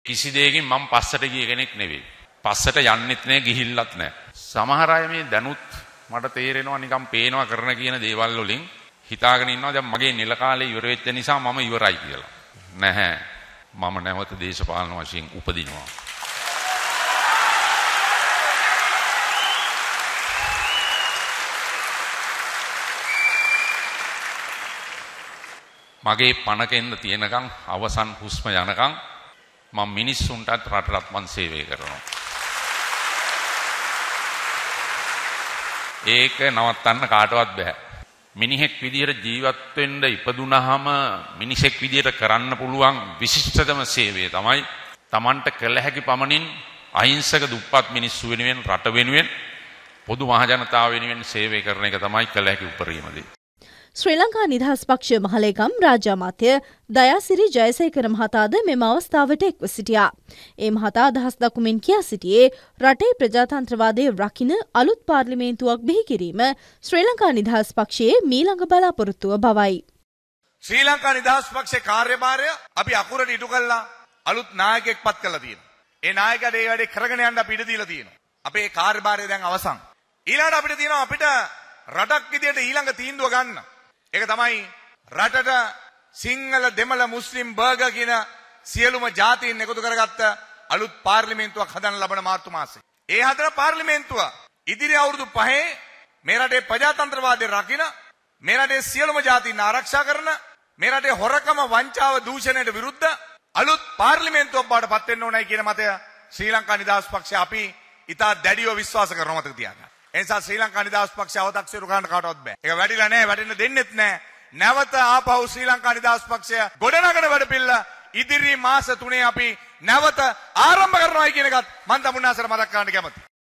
කිසි දෙයකින් මම පස්සට ගිය කෙනෙක් නෙවෙයි. පස්සට යන්නෙත් නෑ ගිහිල්ලත් නෑ. සමහර අය මේ දැනුත් මට තේරෙනවා නිකන් පේනවා කරන කියන දේවල් වලින් හිතාගෙන ඉන්නවා දැන් මගේ නිල කාලේ ඉවර වෙච්ච නිසා මම ඉවරයි කියලා. නැහැ. මම නැවත දේශපාලන වශයෙන් උපදිනවා. මගේ පණකෙන්ද තියෙනකම් අවසන් හුස්ම යනකම් මම මිනිස්සුන්ටත් රටටත් මං සේවය කරනවා. ඒක නවත්තන්න කාටවත් බෑ. මිනිහෙක් විදියට ජීවත් වෙන්න ඉපදුනහම මිනිසෙක් විදියට කරන්න පුළුවන් විශිෂ්ටතම සේවය තමයි Tamanට කළ හැකි පමණින් අහිංසක දුප්පත් මිනිස්සු වෙනුවෙන් රට වෙනුවෙන් පොදු මහ ජනතාව වෙනුවෙන් සේවය කරන එක තමයි කළ හැකි උපරිම දේ. ශ්‍රී ලංකා නිදහස් පක්ෂ මහලේකම් රාජ්‍ය අමාත්‍ය දයාසිරි ජයසේකර මහතාද මෙම අවස්ථාවට එක්ව සිටියා. ඒ මහතා අදහස් දක්වමින් කියා සිටියේ රටේ ප්‍රජාතන්ත්‍රවාදය රකින්න අලුත් පාර්ලිමේන්තුවක් බිහි කිරීම ශ්‍රී ලංකා නිදහස් පක්ෂයේ මීළඟ බලාපොරොත්තුව බවයි. ශ්‍රී ලංකා නිදහස් පක්ෂයේ කාර්යභාරය අපි අකුරට ඉටු කළා අලුත් නායකයෙක් පත් කළා තියෙනවා. ඒ නායකයාට ඒ වැඩේ කරගෙන යන්න අපි ඉඩ දීලා තියෙනවා. අපේ කාර්යභාරය දැන් අවසන්. ඊළඟට අපිට තියෙනවා අපිට රටක් විදියට ඊළඟ තීන්දුව ගන්න. ඒක තමයි රටට සිංහල දෙමළ මුස්ලිම් බර්ගර් කියන සියලුම ජාතීන් එකතු කරගත්ත අලුත් පාර්ලිමේන්තුවක් හදන්න ලබන මාර්තු මාසයේ. ඒ හතර පාර්ලිමේන්තුව ඉදිරි අවුරුදු 5 මේ රටේ ප්‍රජාතන්ත්‍රවාදය රකින, මේ රටේ සියලුම ජාතීන් ආරක්ෂා කරන, මේ රටේ හොරකම වංචාව දූෂණයට විරුද්ධ අලුත් පාර්ලිමේන්තුවක් බවට පත් වෙන්න ඕනයි කියන මතය ශ්‍රී ලංකා නිදහස් පක්ෂය අපි ඉතා දැඩිව විශ්වාස කරනවා මතක තියාගන්න. එනිසා ශ්‍රී ලංකා නිදහස් පක්ෂය අව탁සිරු කරන්න කාටවත් බෑ. ඒක වැඩිලා නැහැ, වැඩෙන්න දෙන්නෙත් නැහැ. නැවත ආපහු ශ්‍රී ලංකා නිදහස් පක්ෂය ගොඩනගන වැඩපිළිවෙල ඉදිරි මාස 3 අපි නැවත ආරම්භ කරනවා කියන එකත් මම තමුන්නාසර මතක් කරන්න කැමතියි.